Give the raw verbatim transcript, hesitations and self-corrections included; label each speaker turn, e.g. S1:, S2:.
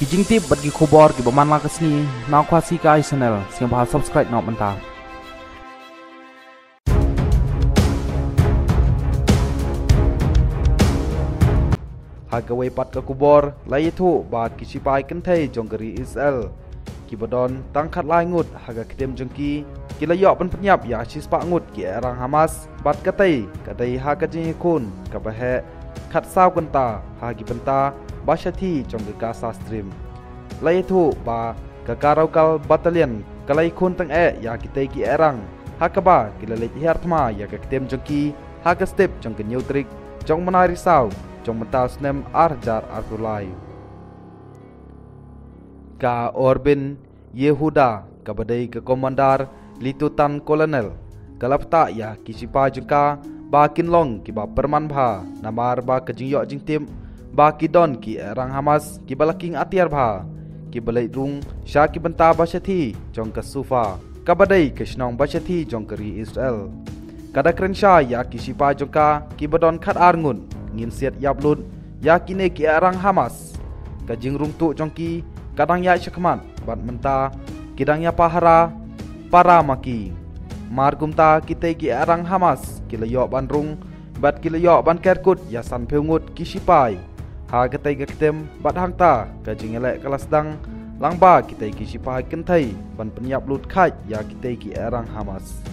S1: Kijing tip bagi kubor ki baman la kesni nak kuasi ka channel sing bahas subscribe nak mentah. Hagawai pat ka kubor lai thu bat ki sipai kan thai jonggeri Israel ki bodon tangkat lai ngut haga kitem jongki ki layok pen penyap ya sis pa ngut ki orang Hamas bat katai kadai haga jing kun ka bahe khat saw kan ta hagi benta Bashati trong ke Gaza Stream. Lai thu ba ka Karaukal Battalion kalai kun tang e ya kitai ki erang hakaba kilalek hertma ya ka kitem jongki haga step trong ke neutrik trong menari saw trong mental snem arjar artulai. Ka Orbin Yehuda ka badai ke komandar Litutan Kolonel kalapta ya kisipa jengka ba kinlong ki ba perman bha namar ba ke jingyok jingtim ba ki don ki erang Hamas ki balaking atiar bha ki balai rung sha ki benta Bashati jong ka sufa ka badai ke snong Bashati jong keri Israel kada krensha ya ki sipa jongka ki badon khat arngun ngin siat yaplut ya kine ki erang Hamas ka jing rung tu jongki kadang ya syakmat bat menta kidang ya pahara para maki mar kumta kita ki erang Hamas ki layok ban rung bat ki layok ban kerkut ya san peungut ki sipai ha ketai ke ketem bat hangta ka jingelek kelas dang langba kita ki sipai kentai ban penyap lut khat ya kita ki erang Hamas.